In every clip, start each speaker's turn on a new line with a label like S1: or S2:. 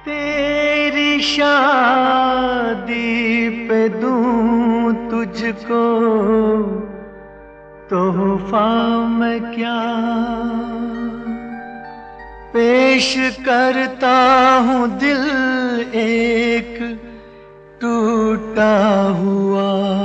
S1: तेरी शादी पे दूं तुझको तोहफा मैं क्या पेश करता हूँ। दिल एक टूटा हुआ,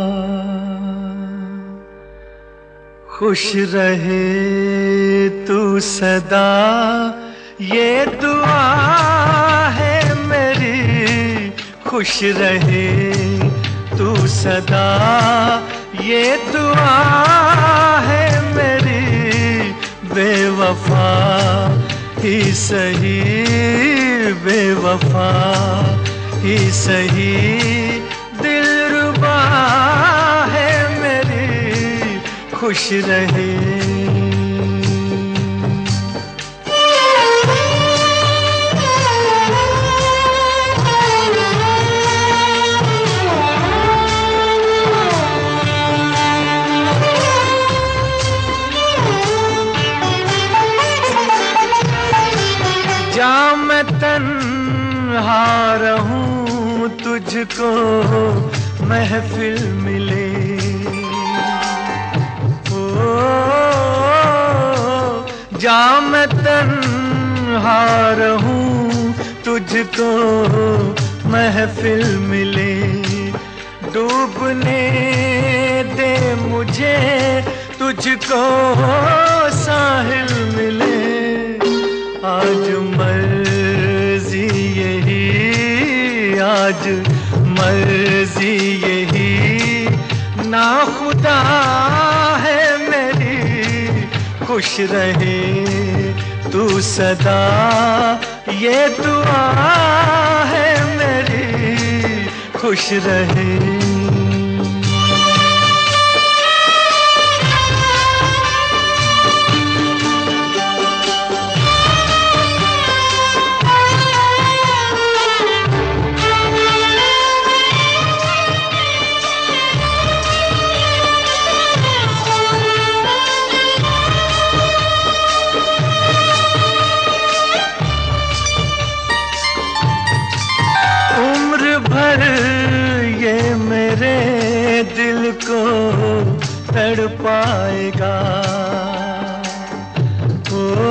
S1: खुश रहे तू सदा ये दुआ है मेरी। खुश रहे तू सदा ये दुआ है मेरी। बेवफा ही सही, बेवफा ही सही, दिलरुबा है मेरी। खुश रहे। जा मैं तन्हा रहूं तुझको महफिल मिले। ओ जा मैं तन्हा रहूं तुझको महफिल मिले। डूबने दे मुझे तुझको साहिल मिले। आज मर्जी यही, आज मर्जी यही, ना खुदा है मेरी। खुश रहे तू सदा ये दुआ है मेरी। खुश रहे। भर ये मेरे दिल को तड़पाएगा। ओ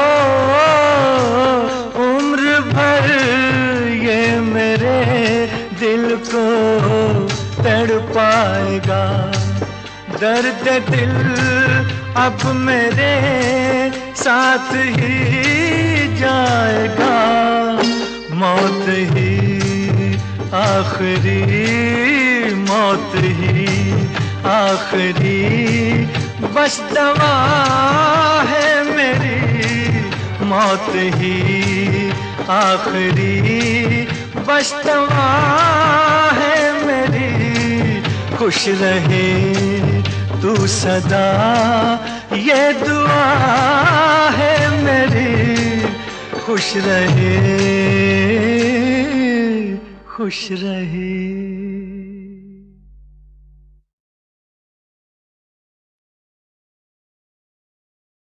S1: उम्र भर ये मेरे दिल को तड़पाएगा। दर्द दिल अब मेरे साथ ही जाएगा। मौत ही आखिरी, मौत ही आखिरी, बस दवा है मेरी। मौत ही आखिरी, बस दवा है मेरी। खुश रहे तू सदा ये दुआ है मेरी। खुश रहे, खुश रहे।